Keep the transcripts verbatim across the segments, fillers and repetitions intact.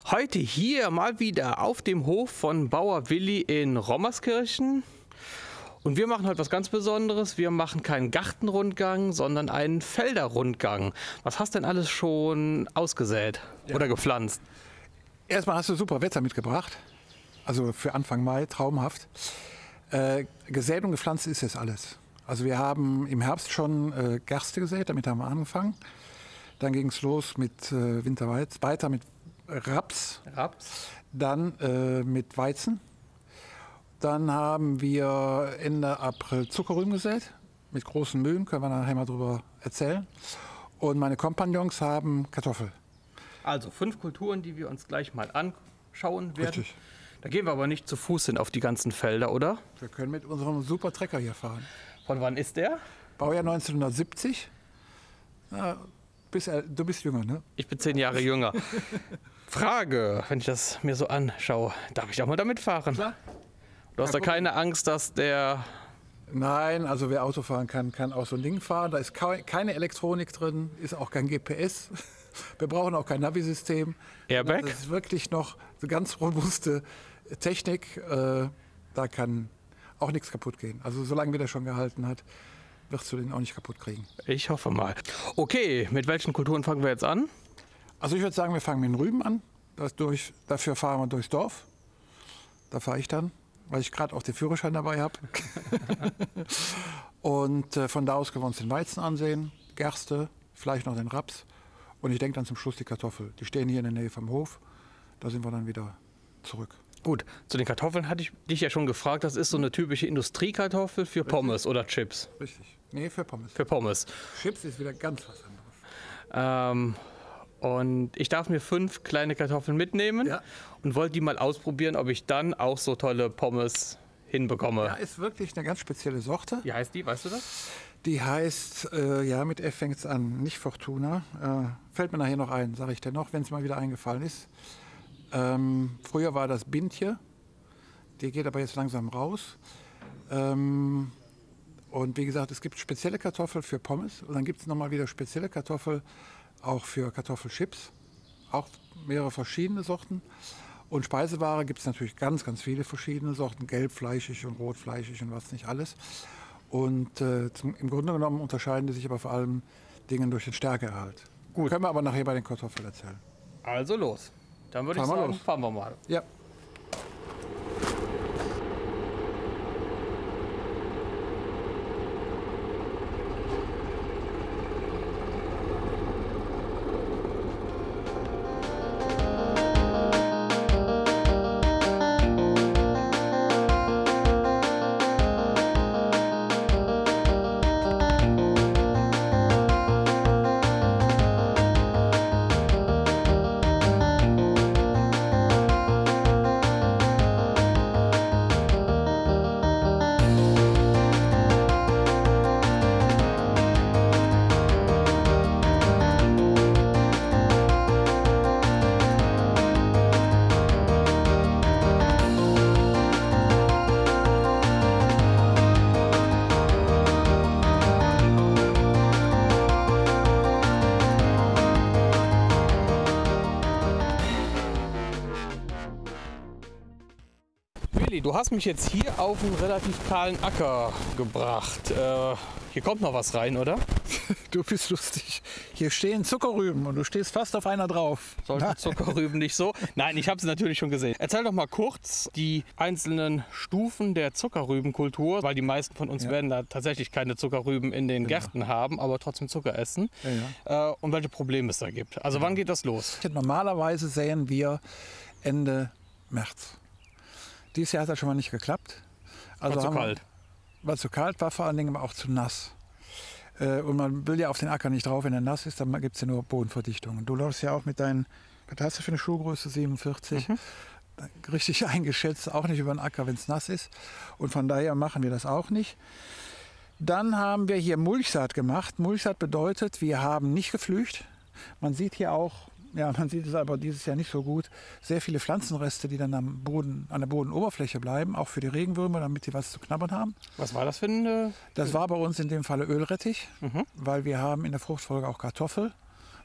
Heute hier mal wieder auf dem Hof von Bauer Willi in Rommerskirchen. Und wir machen heute was ganz Besonderes. Wir machen keinen Gartenrundgang, sondern einen Felderrundgang. Was hast denn alles schon ausgesät ja. oder gepflanzt? Erstmal hast du super Wetter mitgebracht. Also für Anfang Mai, traumhaft. Äh, gesät und gepflanzt ist jetzt alles. Also wir haben im Herbst schon äh, Gerste gesät, damit haben wir angefangen. Dann ging es los mit äh, Winterweiz, weiter mit Raps, Raps. Dann äh, mit Weizen. Dann haben wir Ende April Zuckerrüben gesät, mit großen Mühen, können wir nachher mal drüber erzählen. Und meine Kompagnons haben Kartoffel. Also fünf Kulturen, die wir uns gleich mal anschauen werden. Richtig. Da gehen wir aber nicht zu Fuß hin auf die ganzen Felder, oder? Wir können mit unserem super Trecker hier fahren. Von wann ist der? Baujahr neunzehnhundertsiebzig. Na, bist, du bist jünger, ne? Ich bin zehn Jahre jünger. Frage, wenn ich das mir so anschaue, darf ich auch mal damit fahren? Klar. Du hast ja, da keine Angst, dass der... Nein, also wer Auto fahren kann, kann auch so ein Ding fahren. Da ist keine Elektronik drin, ist auch kein G P S. Wir brauchen auch kein Navi-System. Airbag? Das ist wirklich noch eine ganz robuste Technik. Äh, da kann auch nichts kaputt gehen. Also solange wir das schon gehalten hat, wirst du den auch nicht kaputt kriegen. Ich hoffe mal. Okay, mit welchen Kulturen fangen wir jetzt an? Also ich würde sagen, wir fangen mit den Rüben an. Das durch, dafür fahren wir durchs Dorf. Da fahre ich dann, weil ich gerade auch den Führerschein dabei habe. Und äh, von da aus können wir uns den Weizen ansehen, Gerste, vielleicht noch den Raps. Und ich denke dann zum Schluss die Kartoffel. Die stehen hier in der Nähe vom Hof. Da sind wir dann wieder zurück. Gut, zu den Kartoffeln hatte ich dich ja schon gefragt. Das ist so eine typische Industriekartoffel für Richtig. Pommes oder Chips. Richtig. Nee, für Pommes. Für Pommes. Chips ist wieder ganz was anderes. Ähm, und ich darf mir fünf kleine Kartoffeln mitnehmen ja. und wollte die mal ausprobieren, ob ich dann auch so tolle Pommes hinbekomme. Ja, ist wirklich eine ganz spezielle Sorte. Wie heißt die, weißt du das? Die heißt, äh, ja, mit F fängt es an, nicht Fortuna. Äh, fällt mir nachher noch ein, sage ich dir noch, wenn es mal wieder eingefallen ist. Ähm, früher war das Bintje, die geht aber jetzt langsam raus. Ähm, und wie gesagt, es gibt spezielle Kartoffel für Pommes und dann gibt es nochmal wieder spezielle Kartoffel auch für Kartoffelchips. Auch mehrere verschiedene Sorten. Und Speiseware gibt es natürlich ganz, ganz viele verschiedene Sorten, gelbfleischig und rotfleischig und was nicht alles. Und äh, zum, im Grunde genommen unterscheiden die sich aber vor allem Dingen durch den Stärkeerhalt. Gut. Können wir aber nachher bei den Kartoffeln erzählen. Also los. Dann würde ich fahren sagen, los. fahren wir mal. Ja. Du hast mich jetzt hier auf einen relativ kahlen Acker gebracht. Äh, hier kommt noch was rein, oder? Du bist lustig. Hier stehen Zuckerrüben und du stehst fast auf einer drauf. Sollten Zuckerrüben nicht so? Nein, ich habe sie natürlich schon gesehen. Erzähl doch mal kurz die einzelnen Stufen der Zuckerrübenkultur, weil die meisten von uns ja. werden da tatsächlich keine Zuckerrüben in den genau. Gärten haben, aber trotzdem Zucker essen. Ja, ja. Äh, und welche Probleme es da gibt. Also ja. wann geht das los? Normalerweise säen wir Ende März. Dieses Jahr hat das schon mal nicht geklappt. Also war zu kalt. Wir, war zu kalt, war vor allen Dingen aber auch zu nass. Äh, und man will ja auf den Acker nicht drauf, wenn er nass ist, dann gibt es ja nur Bodenverdichtung. Und du läufst ja auch mit deinen, was hast du für eine Schuhgröße, siebenundvierzig? Mhm. Richtig eingeschätzt, auch nicht über den Acker, wenn es nass ist. Und von daher machen wir das auch nicht. Dann haben wir hier Mulchsaat gemacht. Mulchsaat bedeutet, wir haben nicht geflücht. Man sieht hier auch, ja, man sieht es aber dieses Jahr nicht so gut, sehr viele Pflanzenreste, die dann am Boden, an der Bodenoberfläche bleiben, auch für die Regenwürmer, damit die was zu knabbern haben. Was war das für ein... Äh, das war bei uns in dem Falle Ölrettich, mhm. weil wir haben in der Fruchtfolge auch Kartoffel.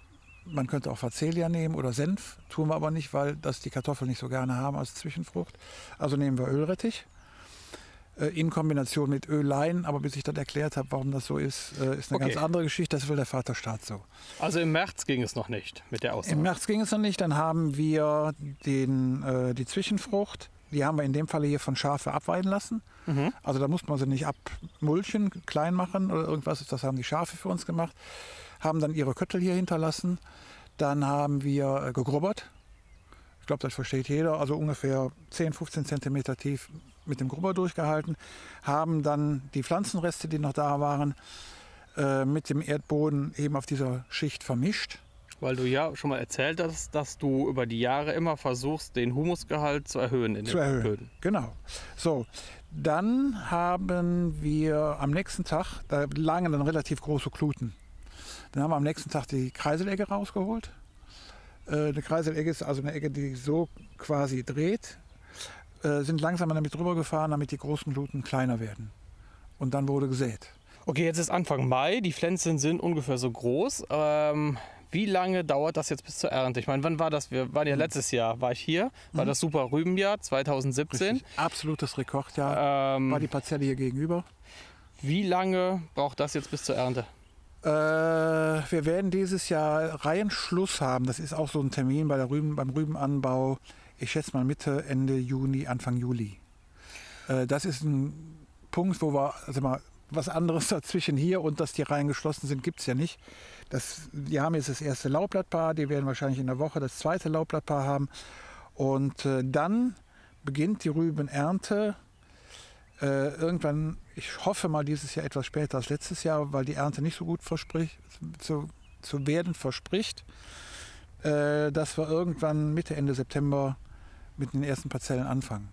Man könnte auch Facelia nehmen oder Senf, tun wir aber nicht, weil das die Kartoffeln nicht so gerne haben als Zwischenfrucht. Also nehmen wir Ölrettich äh, in Kombination mit Ölein, aber bis ich dann erklärt habe, warum das so ist, äh, ist eine Okay. ganz andere Geschichte. Das will der Vaterstaat so. Also im März ging es noch nicht mit der Aussaat. Im März ging es noch nicht, dann haben wir den, äh, die Zwischenfrucht, die haben wir in dem Falle hier von Schafe abweiden lassen. Mhm. Also da musste man sie nicht abmulchen, klein machen oder irgendwas, das haben die Schafe für uns gemacht. Haben dann ihre Köttel hier hinterlassen. Dann haben wir äh, gegrubbert. Ich glaube, das versteht jeder. Also ungefähr zehn, fünfzehn Zentimeter tief mit dem Grubber durchgehalten. Haben dann die Pflanzenreste, die noch da waren, äh, mit dem Erdboden eben auf dieser Schicht vermischt. Weil du ja schon mal erzählt hast, dass du über die Jahre immer versuchst, den Humusgehalt zu erhöhen in zu den erhöhen. Böden. Genau. So, dann haben wir am nächsten Tag, da lagen dann relativ große Kluten. Dann haben wir am nächsten Tag die Kreiselegge rausgeholt. Äh, eine Kreiselegge ist also eine Egge, die so quasi dreht. Äh, sind langsam damit drüber gefahren, damit die großen Kluten kleiner werden. Und dann wurde gesät. Okay, jetzt ist Anfang Mai, die Pflänzchen sind ungefähr so groß. Ähm, wie lange dauert das jetzt bis zur Ernte? Ich meine, wann war das? Wir waren ja letztes Jahr, war ich hier, war das Super Rübenjahr zweitausendsiebzehn. Richtig. Absolutes Rekordjahr. Ähm, War die Parzelle hier gegenüber. wie lange braucht das jetzt bis zur Ernte? Äh, wir werden dieses Jahr Reihenschluss haben. Das ist auch so ein Termin bei der Rüben, beim Rübenanbau. Ich schätze mal Mitte, Ende Juni, Anfang Juli. Äh, das ist ein Punkt, wo wir, also mal, was anderes dazwischen hier und dass die Reihen geschlossen sind, gibt es ja nicht. Das, die haben jetzt das erste Laubblattpaar, die werden wahrscheinlich in der Woche das zweite Laubblattpaar haben. Und äh, dann beginnt die Rübenernte. Äh, irgendwann, ich hoffe mal dieses Jahr etwas später als letztes Jahr, weil die Ernte nicht so gut verspricht, zu, zu werden verspricht, äh, dass wir irgendwann Mitte, Ende September mit den ersten Parzellen anfangen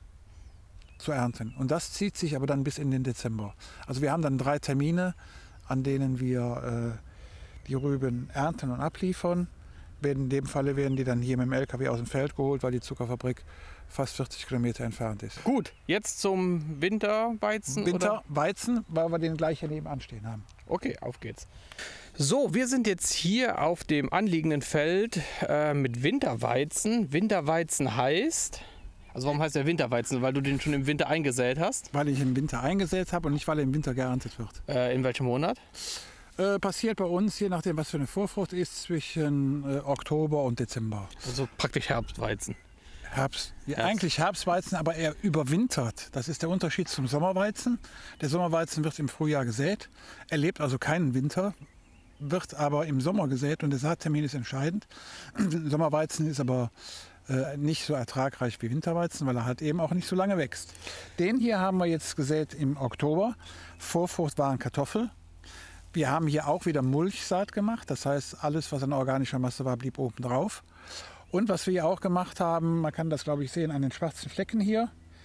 zu ernten. Und das zieht sich aber dann bis in den Dezember. Also wir haben dann drei Termine, an denen wir äh, die Rüben ernten und abliefern. In dem Falle werden die dann hier mit dem L K W aus dem Feld geholt, weil die Zuckerfabrik fast vierzig Kilometer entfernt ist. Gut, jetzt zum Winterweizen. Oder? Winterweizen, weil wir den gleich hier nebenan stehen haben. Okay, auf geht's. So, wir sind jetzt hier auf dem anliegenden Feld äh, mit Winterweizen. Winterweizen heißt, also warum heißt der Winterweizen? Weil du den schon im Winter eingesät hast. Weil ich im Winter eingesät habe und nicht, weil er im Winter geerntet wird. Äh, in welchem Monat? Äh, passiert bei uns, je nachdem, was für eine Vorfrucht ist, zwischen äh, Oktober und Dezember. Also praktisch Herbstweizen. Herbst. Ja, Herbst. eigentlich Herbstweizen, aber er überwintert. Das ist der Unterschied zum Sommerweizen. Der Sommerweizen wird im Frühjahr gesät, erlebt also keinen Winter, wird aber im Sommer gesät und der Saattermin ist entscheidend. Sommerweizen ist aber äh, nicht so ertragreich wie Winterweizen, weil er halt eben auch nicht so lange wächst. Den hier haben wir jetzt gesät im Oktober. Vorfrucht waren Kartoffel. Wir haben hier auch wieder Mulchsaat gemacht. Das heißt, alles, was an organischer Masse war, blieb oben drauf. Und was wir hier auch gemacht haben, man kann das, glaube ich, sehen an den schwarzen Flecken hier.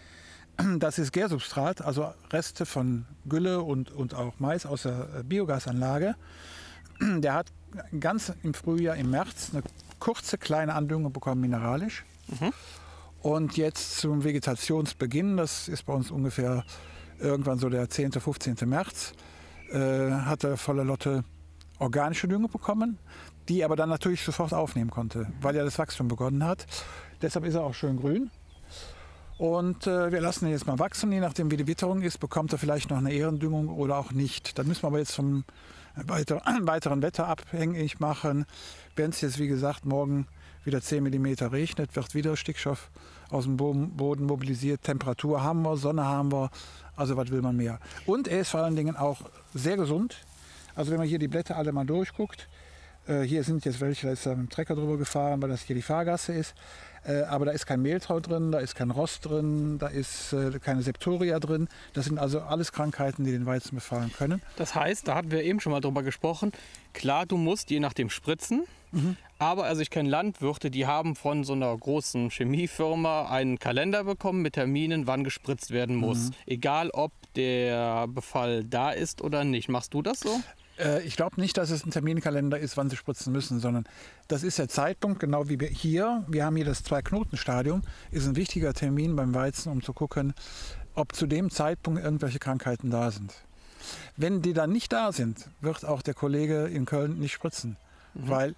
Das ist Gärsubstrat, also Reste von Gülle und, und auch Mais aus der Biogasanlage. Der hat ganz im Frühjahr, im März, eine kurze kleine Andüngung bekommen, mineralisch. Mhm. Und jetzt zum Vegetationsbeginn, das ist bei uns ungefähr irgendwann so der zehnte, fünfzehnte März, äh, hat er volle Lotte organische Dünge bekommen, die er aber dann natürlich sofort aufnehmen konnte, weil ja das Wachstum begonnen hat. Deshalb ist er auch schön grün. Und äh, wir lassen ihn jetzt mal wachsen, je nachdem wie die Witterung ist, bekommt er vielleicht noch eine Ehrendüngung oder auch nicht. Dann müssen wir aber jetzt vom weiter, weiteren Wetter abhängig machen. Wenn es jetzt, wie gesagt, morgen wieder zehn Millimeter regnet, wird wieder Stickstoff aus dem Boden mobilisiert. Temperatur haben wir, Sonne haben wir, also was will man mehr. Und er ist vor allen Dingen auch sehr gesund. Also wenn man hier die Blätter alle mal durchguckt, äh, hier sind jetzt welche, da ist er mit dem Trecker drüber gefahren, weil das hier die Fahrgasse ist. Äh, aber da ist kein Mehltau drin, da ist kein Rost drin, da ist äh, keine Septoria drin. Das sind also alles Krankheiten, die den Weizen befallen können. Das heißt, da hatten wir eben schon mal drüber gesprochen, klar, du musst je nachdem spritzen, mhm. aber also ich kenne Landwirte, die haben von so einer großen Chemiefirma einen Kalender bekommen mit Terminen, wann gespritzt werden muss. Mhm. Egal, ob der Befall da ist oder nicht. Machst du das so? Ich glaube nicht, dass es ein Terminkalender ist, wann sie spritzen müssen, sondern das ist der Zeitpunkt, genau wie wir hier, wir haben hier das Zwei-Knoten-Stadium, ist ein wichtiger Termin beim Weizen, um zu gucken, ob zu dem Zeitpunkt irgendwelche Krankheiten da sind. Wenn die dann nicht da sind, wird auch der Kollege in Köln nicht spritzen, mhm. weil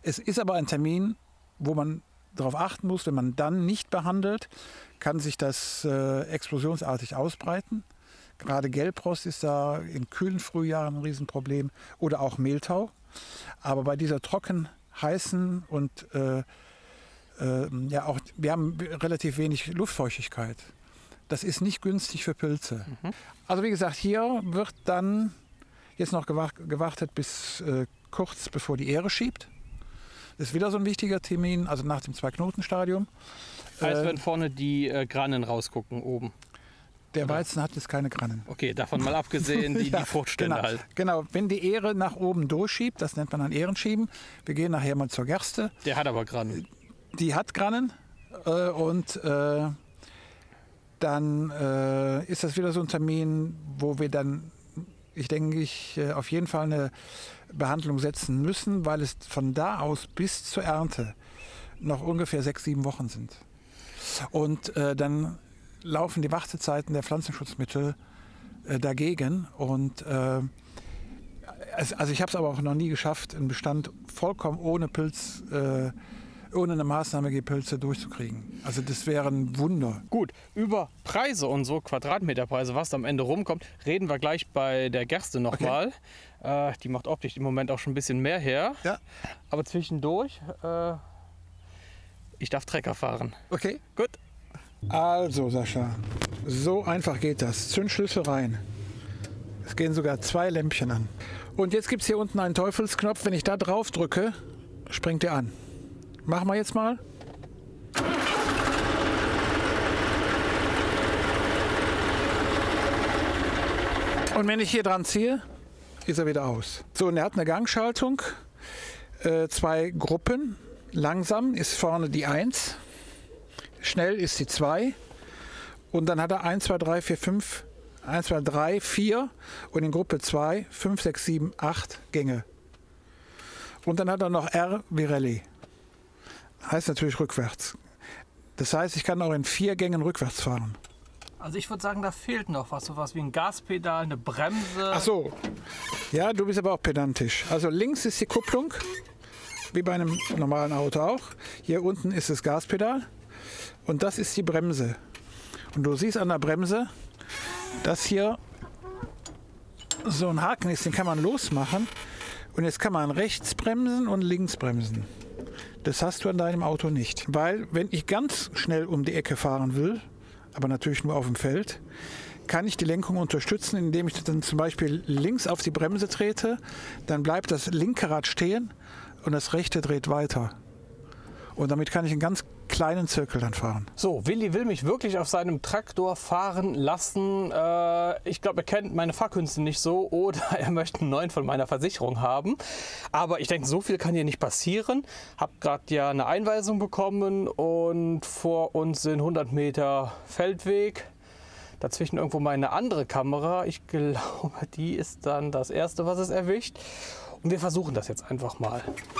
Es ist aber ein Termin, wo man darauf achten muss, wenn man dann nicht behandelt, kann sich das äh, explosionsartig ausbreiten. Gerade Gelbrost ist da in kühlen Frühjahren ein Riesenproblem oder auch Mehltau. Aber bei dieser trocken heißen und äh, äh, ja auch, wir haben relativ wenig Luftfeuchtigkeit. Das ist nicht günstig für Pilze. Mhm. Also wie gesagt, hier wird dann jetzt noch gewartet bis äh, kurz bevor die Ähre schiebt. Das ist wieder so ein wichtiger Termin, also nach dem Zwei-Knoten-Stadium. Heißt, äh, wenn vorne die äh, Granen rausgucken oben. Der Weizen hat jetzt keine Grannen. Okay, davon mal abgesehen, die, ja, die Fruchtstände genau, halt. Genau, wenn die Ähre nach oben durchschiebt, das nennt man dann Ährenschieben. Wir gehen nachher mal zur Gerste. Der hat aber Grannen. Die hat Grannen äh, und äh, dann äh, ist das wieder so ein Termin, wo wir dann, ich denke, ich äh, auf jeden Fall eine Behandlung setzen müssen, weil es von da aus bis zur Ernte noch ungefähr sechs, sieben Wochen sind. Und äh, dann laufen die Wartezeiten der Pflanzenschutzmittel äh, dagegen. Und äh, also ich habe es aber auch noch nie geschafft, einen Bestand vollkommen ohne Pilz, äh, ohne eine Maßnahme gegen Pilze durchzukriegen. Also das wäre ein Wunder. Gut, über Preise und so, Quadratmeterpreise, was am Ende rumkommt, reden wir gleich bei der Gerste nochmal. Okay. Äh, die macht optisch im Moment auch schon ein bisschen mehr her. Ja. Aber zwischendurch, äh, ich darf Trecker fahren. Okay. Gut. Also Sascha, so einfach geht das. Zündschlüssel rein. Es gehen sogar zwei Lämpchen an. Und jetzt gibt es hier unten einen Teufelsknopf. Wenn ich da drauf drücke, springt er an. Machen wir jetzt mal. Und wenn ich hier dran ziehe, ist er wieder aus. So, und er hat eine Gangschaltung. Äh, zwei Gruppen. Langsam ist vorne die eins. Schnell ist die zwei und dann hat er eins, zwei, drei, vier, fünf, eins, zwei, drei, vier und in Gruppe zwei, fünf, sechs, sieben, acht Gänge. Und dann hat er noch R wie Rallye. Heißt natürlich rückwärts. Das heißt, ich kann auch in vier Gängen rückwärts fahren. Also ich würde sagen, da fehlt noch was, sowas wie ein Gaspedal, eine Bremse. Ach so, ja, du bist aber auch pedantisch. Also links ist die Kupplung, wie bei einem normalen Auto auch. Hier unten ist das Gaspedal. Und das ist die Bremse. Und du siehst an der Bremse, dass hier so ein Haken ist, den kann man losmachen. Und jetzt kann man rechts bremsen und links bremsen. Das hast du an deinem Auto nicht. Weil wenn ich ganz schnell um die Ecke fahren will, aber natürlich nur auf dem Feld, kann ich die Lenkung unterstützen, indem ich dann zum Beispiel links auf die Bremse trete. Dann bleibt das linke Rad stehen und das rechte dreht weiter. Und damit kann ich einen ganz kleinen Zirkel dann fahren. So, Willi will mich wirklich auf seinem Traktor fahren lassen. Äh, ich glaube, er kennt meine Fahrkünste nicht so oder er möchte einen neuen von meiner Versicherung haben. Aber ich denke, so viel kann hier nicht passieren. Hab gerade ja eine Einweisung bekommen und vor uns sind hundert Meter Feldweg. Dazwischen irgendwo meine andere Kamera. Ich glaube, die ist dann das erste, was es erwischt. Und wir versuchen das jetzt einfach mal.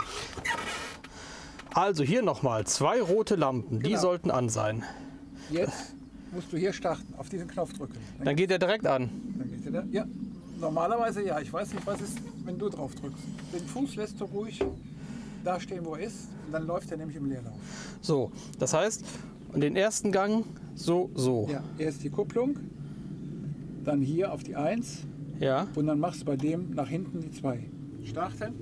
Also hier nochmal zwei rote Lampen, die Genau. sollten an sein. Jetzt musst du hier starten, auf diesen Knopf drücken. Dann, Dann geht er direkt an. dann geht der, ja, normalerweise ja. Ich weiß nicht, was ist, wenn du drauf drückst. Den Fuß lässt du ruhig da stehen, wo er ist. Und dann läuft er nämlich im Leerlauf. So, das heißt, und den ersten Gang so, so. Ja, erst die Kupplung, dann hier auf die eins Ja. und dann machst du bei dem nach hinten die zwei. Starten.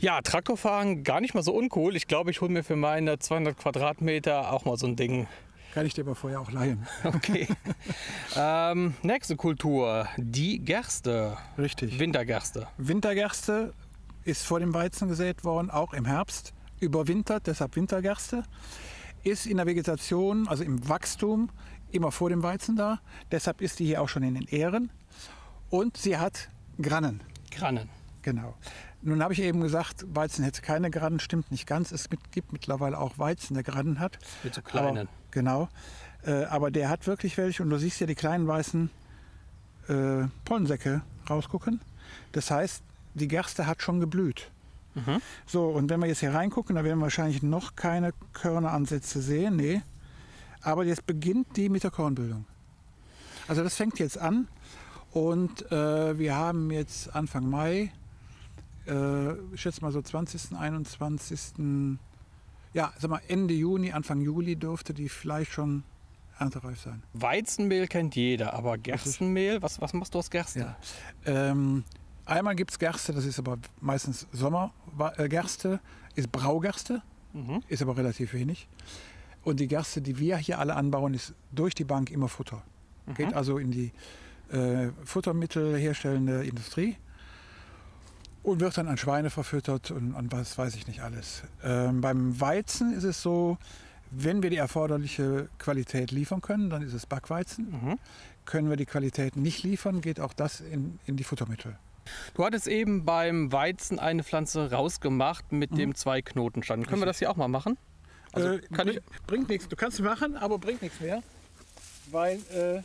Ja, Traktorfahren gar nicht mal so uncool. Ich glaube, ich hole mir für meine zweihundert Quadratmeter auch mal so ein Ding. Kann ich dir aber vorher auch leihen. Okay. ähm, nächste Kultur, die Gerste. Richtig. Wintergerste. Wintergerste ist vor dem Weizen gesät worden, auch im Herbst. Überwintert, deshalb Wintergerste. Ist in der Vegetation, also im Wachstum, immer vor dem Weizen da. Deshalb ist die hier auch schon in den Ähren. Und sie hat Grannen. Grannen. Genau. Nun habe ich eben gesagt, Weizen hätte keine Grannen, stimmt nicht ganz. Es gibt mittlerweile auch Weizen, der Grannen hat. Mit so kleinen. Aber, genau. Äh, aber der hat wirklich welche und du siehst ja die kleinen weißen äh, Pollensäcke rausgucken. Das heißt, die Gerste hat schon geblüht. Mhm. So, und wenn wir jetzt hier reingucken, da werden wir wahrscheinlich noch keine Körneransätze sehen. Nee. Aber jetzt beginnt die mit der Kornbildung. Also das fängt jetzt an. Und äh, wir haben jetzt Anfang Mai, äh, ich schätze mal so zwanzigsten, einundzwanzigsten Ja, sag mal Ende Juni, Anfang Juli dürfte die vielleicht schon erntereif sein. Weizenmehl kennt jeder, aber Gerstenmehl, was, was machst du aus Gerste? Ja. Ähm, einmal gibt es Gerste, das ist aber meistens Sommergerste, ist Braugerste, mhm. ist aber relativ wenig. Und die Gerste, die wir hier alle anbauen, ist durch die Bank immer Futter. Mhm. Geht also in die äh, Futtermittel herstellende Industrie und wird dann an Schweine verfüttert und an was weiß ich nicht alles. Ähm, beim Weizen ist es so, wenn wir die erforderliche Qualität liefern können, dann ist es Backweizen. Mhm. Können wir die Qualität nicht liefern, geht auch das in, in die Futtermittel. Du hattest eben beim Weizen eine Pflanze rausgemacht mit mhm. dem Zwei-Knotenstand. Können wir das hier auch mal machen? Also äh, kann bring, ich bringt nichts. Du kannst es machen, aber bringt nichts mehr, weil äh,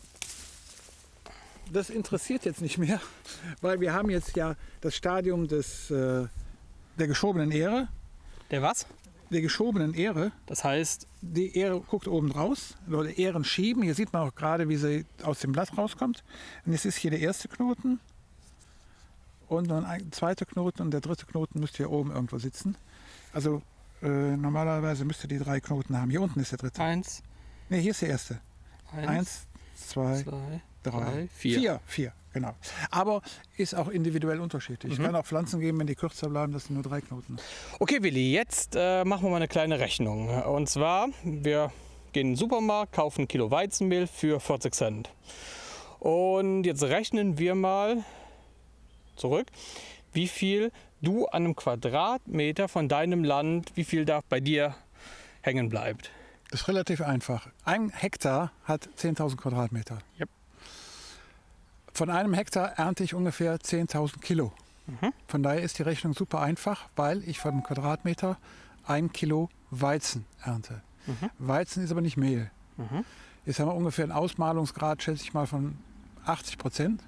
das interessiert jetzt nicht mehr, weil wir haben jetzt ja das Stadium des, äh, der geschobenen Ähre. Der was? Der geschobenen Ähre. Das heißt? Die Ähre guckt oben raus, oder Ähren schieben. Hier sieht man auch gerade, wie sie aus dem Blatt rauskommt. Und jetzt ist hier der erste Knoten und dann ein zweiter Knoten und der dritte Knoten müsste hier oben irgendwo sitzen. Also äh, normalerweise müsste die drei Knoten haben. Hier unten ist der dritte. Eins. Ne, hier ist der erste. Eins, Eins zwei, zwei drei, drei, vier. Vier, vier, genau. Aber ist auch individuell unterschiedlich. Es Mhm. kann auch Pflanzen geben, wenn die kürzer bleiben, das sind nur drei Knoten. Okay, Willi, jetzt äh, machen wir mal eine kleine Rechnung. Und zwar, wir gehen in den Supermarkt, kaufen ein Kilo Weizenmehl für vierzig Cent. Und jetzt rechnen wir mal zurück, wie viel du an einem Quadratmeter von deinem Land, wie viel da bei dir hängen bleibt. Das ist relativ einfach. Ein Hektar hat zehntausend Quadratmeter. Yep. Von einem Hektar ernte ich ungefähr zehntausend Kilo. Mhm. Von daher ist die Rechnung super einfach, weil ich von einem Quadratmeter ein Kilo Weizen ernte. Mhm. Weizen ist aber nicht Mehl. Mhm. Jetzt haben wir ungefähr einen Ausmalungsgrad, schätze ich mal, von achtzig Prozent.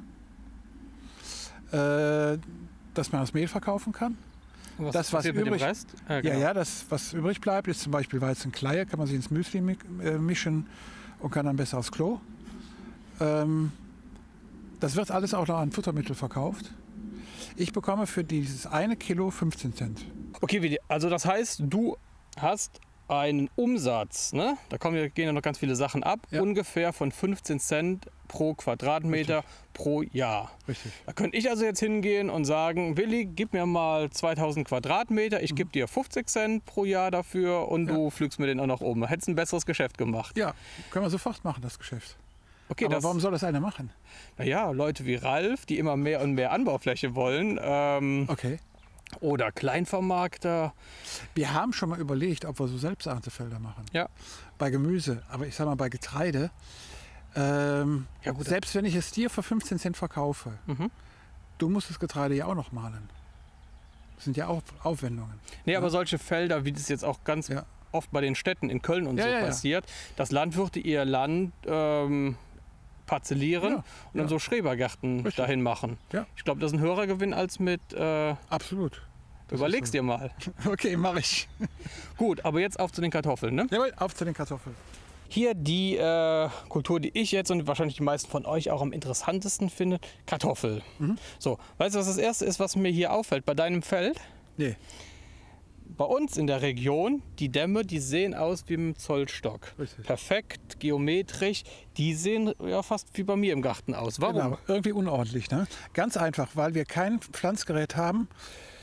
Äh, dass man das Mehl verkaufen kann. Was das, was passiert mit übrig, dem Rest? Äh, genau. ja, ja, das, was übrig bleibt, ist zum Beispiel Weizenkleie, kann man sich ins Müsli mi- äh, mischen und kann dann besser aufs Klo. Ähm, das wird alles auch noch an Futtermittel verkauft. Ich bekomme für dieses eine Kilo fünfzehn Cent. Okay, Willi, also das heißt, du hast einen Umsatz, ne? Da kommen, ja- gehen ja noch ganz viele Sachen ab, Ja. ungefähr von fünfzehn Cent pro Quadratmeter Richtig. pro Jahr. Richtig. Da könnte ich also jetzt hingehen und sagen, Willi, gib mir mal zweitausend Quadratmeter, ich gebe dir fünfzig Cent pro Jahr dafür und Ja. du pflügst mir den auch noch um. Hättest ein besseres Geschäft gemacht. Ja, können wir sofort machen, das Geschäft. Okay, Aber das, warum soll das einer machen? naja, Leute wie Ralf, die immer mehr und mehr Anbaufläche wollen, ähm, Okay. oder Kleinvermarkter. Wir haben schon mal überlegt, ob wir so Selbsterntefelder machen. Ja. Bei Gemüse, aber ich sag mal bei Getreide. Ähm, Ja, gut. selbst wenn ich es dir für fünfzehn Cent verkaufe, Mhm. du musst das Getreide ja auch noch mahlen. Das sind ja auch Aufwendungen. Nee, aber Ja. solche Felder, wie das jetzt auch ganz Ja. oft bei den Städten in Köln und Ja, so ja, ja. passiert, dass Landwirte ihr Land ähm, parzellieren Ja, und dann ja. so Schrebergärten Richtig. dahin machen. Ja. Ich glaube, das ist ein höherer Gewinn als mit, äh, Absolut. Das überlegst ist dir mal. so. Okay, mache ich. Gut, aber jetzt auf zu den Kartoffeln. Ne? Jawohl, auf zu den Kartoffeln. Hier die äh, Kultur, die ich jetzt und wahrscheinlich die meisten von euch auch am interessantesten finde, Kartoffel. Mhm. So, weißt du, was das Erste ist, was mir hier auffällt bei deinem Feld? Nee. Bei uns in der Region, die Dämme, die sehen aus wie im Zollstock. Richtig. Perfekt, geometrisch. Die sehen ja fast wie bei mir im Garten aus. Warum? Genau, irgendwie unordentlich. Ne? Ganz einfach, weil wir kein Pflanzgerät haben,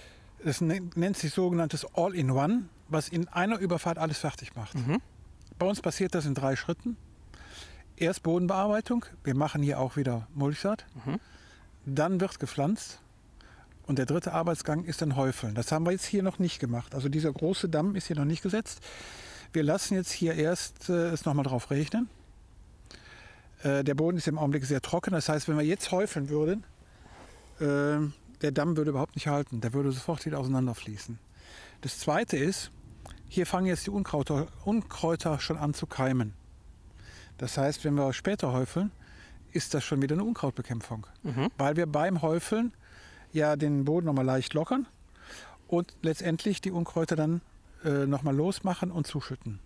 Das nennt sich sogenanntes All-in-One, was in einer Überfahrt alles fertig macht. Mhm. Bei uns passiert das in drei Schritten. Erst Bodenbearbeitung, wir machen hier auch wieder Mulchsaat. Mhm. Dann wird gepflanzt und der dritte Arbeitsgang ist dann Häufeln. Das haben wir jetzt hier noch nicht gemacht. Also dieser große Damm ist hier noch nicht gesetzt. Wir lassen jetzt hier erst äh, es nochmal drauf regnen. Äh, der Boden ist im Augenblick sehr trocken. Das heißt, wenn wir jetzt häufeln würden, äh, der Damm würde überhaupt nicht halten. Der würde sofort wieder auseinanderfließen. Das Zweite ist, hier fangen jetzt die Unkräuter, Unkräuter schon an zu keimen. Das heißt, wenn wir später häufeln, ist das schon wieder eine Unkrautbekämpfung. Mhm. Weil wir beim Häufeln ja den Boden nochmal leicht lockern und letztendlich die Unkräuter dann äh, nochmal losmachen und zuschütten.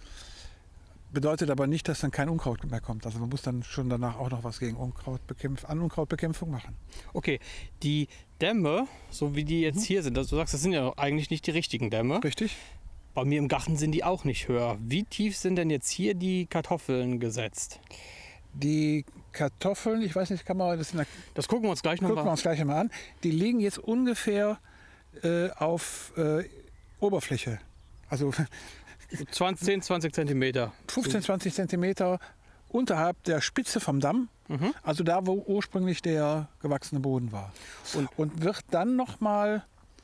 Bedeutet aber nicht, dass dann kein Unkraut mehr kommt. Also man muss dann schon danach auch noch was gegen Unkrautbekämpf an Unkrautbekämpfung machen. Okay, die Dämme, so wie die jetzt mhm. hier sind, also du sagst, das sind ja eigentlich nicht die richtigen Dämme. Richtig. Bei mir im Garten sind die auch nicht höher. Wie tief sind denn jetzt hier die Kartoffeln gesetzt? Die Kartoffeln, ich weiß nicht, kann man das in der, Das gucken wir uns gleich noch gucken mal wir uns gleich mal an. Die liegen jetzt ungefähr äh, auf äh, Oberfläche. Also zwanzig, zwanzig Zentimeter. fünfzehn, zwanzig Zentimeter unterhalb der Spitze vom Damm. Mhm. Also da, wo ursprünglich der gewachsene Boden war. Und, und wird dann noch mal,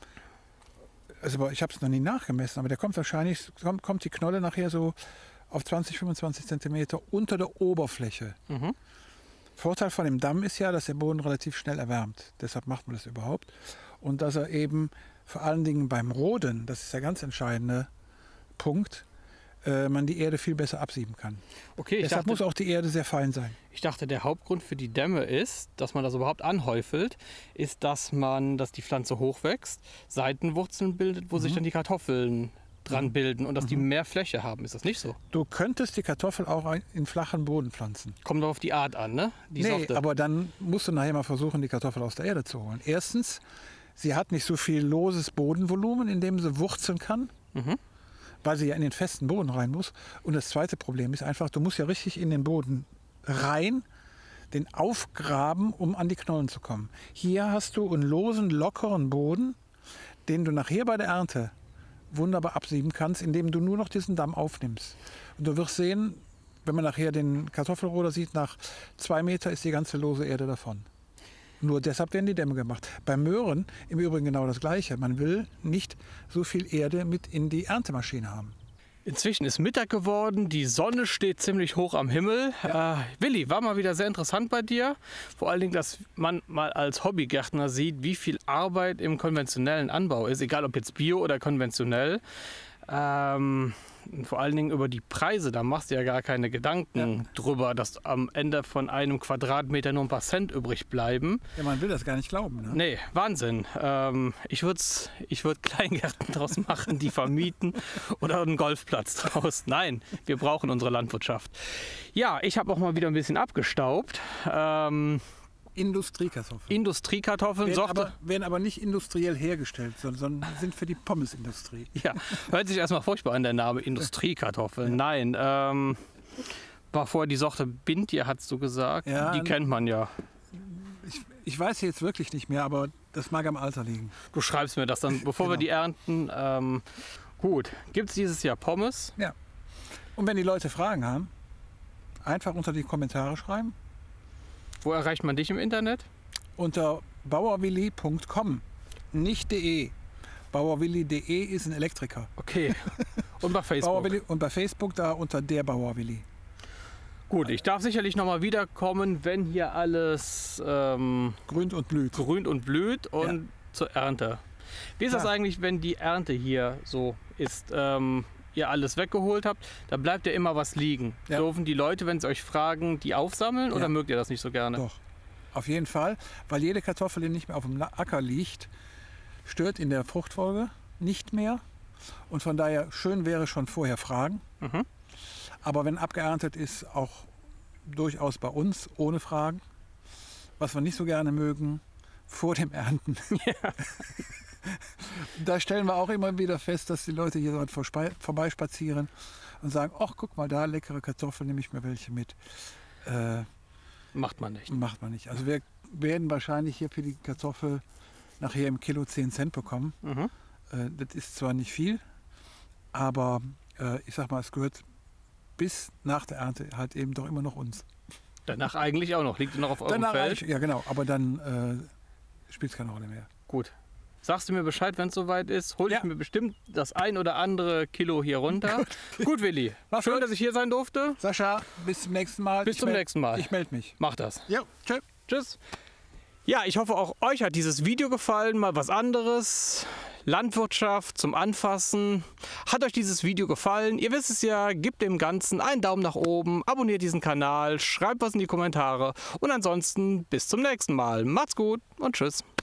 also ich habe es noch nie nachgemessen, aber der kommt wahrscheinlich, kommt, kommt die Knolle nachher so auf zwanzig, fünfundzwanzig Zentimeter unter der Oberfläche. Mhm. Vorteil von dem Damm ist ja, dass der Boden relativ schnell erwärmt. Deshalb macht man das überhaupt. Und dass er eben vor allen Dingen beim Roden, das ist der ganz entscheidende Punkt, äh, man die Erde viel besser absieben kann. Okay, ich Deshalb dachte, muss auch die Erde sehr fein sein. Ich dachte, der Hauptgrund für die Dämme ist, dass man das überhaupt anhäufelt, ist, dass man, dass die Pflanze hochwächst, Seitenwurzeln bildet, wo Mhm. sich dann die Kartoffeln dran bilden und dass Mhm. die mehr Fläche haben. Ist das nicht so? Du könntest die Kartoffel auch in flachen Boden pflanzen. Kommt doch auf die Art an, ne? Die nee, Sorte. aber dann musst du nachher mal versuchen, die Kartoffel aus der Erde zu holen. Erstens, sie hat nicht so viel loses Bodenvolumen, in dem sie wurzeln kann, Mhm. weil sie ja in den festen Boden rein muss. Und das zweite Problem ist einfach, du musst ja richtig in den Boden rein, den aufgraben, um an die Knollen zu kommen. Hier hast du einen losen, lockeren Boden, den du nachher bei der Ernte wunderbar absieben kannst, indem du nur noch diesen Damm aufnimmst. Und du wirst sehen, wenn man nachher den Kartoffelroder sieht, nach zwei Meter ist die ganze lose Erde davon. Nur deshalb werden die Dämme gemacht. Bei Möhren im Übrigen genau das Gleiche. Man will nicht so viel Erde mit in die Erntemaschine haben. Inzwischen ist Mittag geworden, die Sonne steht ziemlich hoch am Himmel. Ja. Äh, Willi, war mal wieder sehr interessant bei dir. Vor allen Dingen, dass man mal als Hobbygärtner sieht, wie viel Arbeit im konventionellen Anbau ist, egal ob jetzt bio oder konventionell. Ähm, vor allen Dingen über die Preise, da machst du ja gar keine Gedanken Ja. drüber, dass am Ende von einem Quadratmeter nur ein paar Cent übrig bleiben. Ja, man will das gar nicht glauben. Ne? Nee, Wahnsinn. Ähm, ich würde ich würd Kleingärten draus machen, die vermieten oder einen Golfplatz draus. Nein, wir brauchen unsere Landwirtschaft. Ja, ich habe auch mal wieder ein bisschen abgestaubt. Ähm, Industriekartoffeln. Industriekartoffeln, werden, Sorte. aber, werden aber nicht industriell hergestellt, sondern, sondern sind für die Pommesindustrie. Ja, hört sich erstmal furchtbar an, der Name Industriekartoffeln. Ja. Nein, ähm, war vorher die Sorte Bintje, hast du gesagt. Ja, die kennt man ja. Ich, ich weiß jetzt wirklich nicht mehr, aber das mag am Alter liegen. Du schreibst mir das dann, bevor Genau. wir die ernten. Ähm, gut, gibt es dieses Jahr Pommes? Ja. Und wenn die Leute Fragen haben, einfach unter die Kommentare schreiben. Wo erreicht man dich im Internet? Unter bauerwilli punkt com, nicht de. bauerwilli punkt de ist ein Elektriker. Okay. Und bei Facebook? Bauerwilli, und bei Facebook da unter der Bauerwilli. Gut, ich darf sicherlich noch mal wiederkommen, wenn hier alles ähm, Grünt und blüht. grünt und blüht und Ja. zur Ernte. Wie ist das Ja. eigentlich, wenn die Ernte hier so ist? Ähm, ihr alles weggeholt habt, da bleibt ja immer was liegen. Ja. Dürfen die Leute, wenn sie euch fragen, die aufsammeln oder Ja. mögt ihr das nicht so gerne? Doch, auf jeden Fall, weil jede Kartoffel, die nicht mehr auf dem Acker liegt, stört in der Fruchtfolge nicht mehr. Und von daher schön wäre schon vorher fragen. Mhm. Aber wenn abgeerntet ist, auch durchaus bei uns ohne Fragen. Was wir nicht so gerne mögen, vor dem Ernten. Ja. Da stellen wir auch immer wieder fest, dass die Leute hier so vorspe- vorbeispazieren und sagen, ach guck mal da, leckere Kartoffeln, nehme ich mir welche mit. Äh, Macht man nicht. macht man nicht. Also wir werden wahrscheinlich hier für die Kartoffel nachher im Kilo zehn Cent bekommen. Mhm. Äh, das ist zwar nicht viel, aber äh, ich sag mal, es gehört bis nach der Ernte halt eben doch immer noch uns. Danach eigentlich auch noch. Liegt noch auf eurem Danach Feld? eigentlich- Ja, genau. Aber dann äh, spielt es keine Rolle mehr. Gut. Sagst du mir Bescheid, wenn es soweit ist? Hol ich Ja. mir bestimmt das ein oder andere Kilo hier runter. Gut, Willi. Mach's Schön, gut. dass ich hier sein durfte. Sascha, bis zum nächsten Mal. Bis Ich zum meld- nächsten Mal. Ich melde mich. Mach das. Ja, tschö. Tschüss. Ja, ich hoffe, auch euch hat dieses Video gefallen. Mal was anderes. Landwirtschaft zum Anfassen. Hat euch dieses Video gefallen? Ihr wisst es ja, gebt dem Ganzen einen Daumen nach oben, abonniert diesen Kanal, schreibt was in die Kommentare und ansonsten bis zum nächsten Mal. Macht's gut und tschüss.